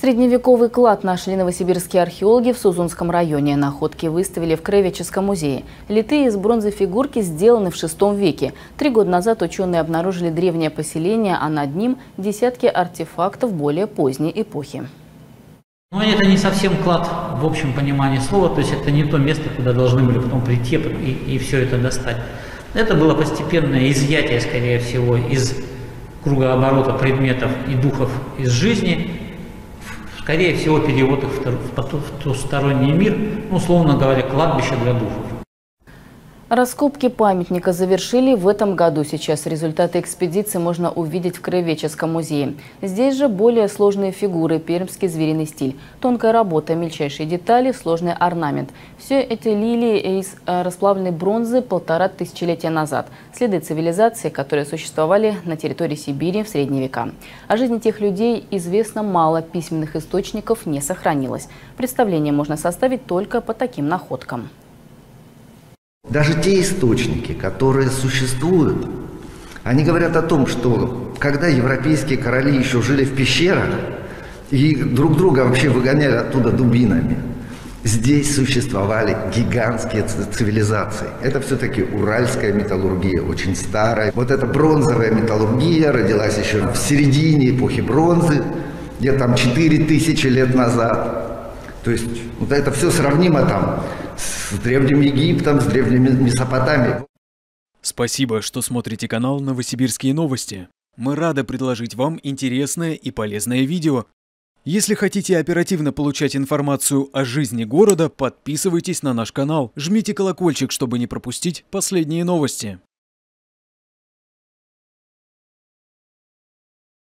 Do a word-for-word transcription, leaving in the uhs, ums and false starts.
Средневековый клад нашли новосибирские археологи в Сузунском районе. Находки выставили в Краеведческом музее. Литые из бронзы фигурки сделаны в шестом веке. Три года назад ученые обнаружили древнее поселение, а над ним десятки артефактов более поздней эпохи. Но это не совсем клад в общем понимании слова, то есть это не то место, куда должны были потом прийти и, и все это достать. Это было постепенное изъятие, скорее всего, из кругооборота предметов и духов из жизни. Скорее всего, перевод их в потусторонний мир, ну, условно говоря, кладбище для духов. Раскопки памятника завершили в этом году. Сейчас результаты экспедиции можно увидеть в Краеведческом музее. Здесь же более сложные фигуры, пермский звериный стиль, тонкая работа, мельчайшие детали, сложный орнамент. Все эти лилии из расплавленной бронзы полтора тысячелетия назад. Следы цивилизации, которые существовали на территории Сибири в средние века. О жизни тех людей известно мало, письменных источников не сохранилось. Представление можно составить только по таким находкам. Даже те источники, которые существуют, они говорят о том, что когда европейские короли еще жили в пещерах и друг друга вообще выгоняли оттуда дубинами, здесь существовали гигантские цивилизации. Это все-таки уральская металлургия, очень старая. Вот эта бронзовая металлургия родилась еще в середине эпохи бронзы, где-то там четыре тысячи лет назад. То есть вот это все сравнимо там с Древним Египтом, с Древней Месопотамией. Спасибо, что смотрите канал «Новосибирские новости». Мы рады предложить вам интересное и полезное видео. Если хотите оперативно получать информацию о жизни города, подписывайтесь на наш канал, жмите колокольчик, чтобы не пропустить последние новости.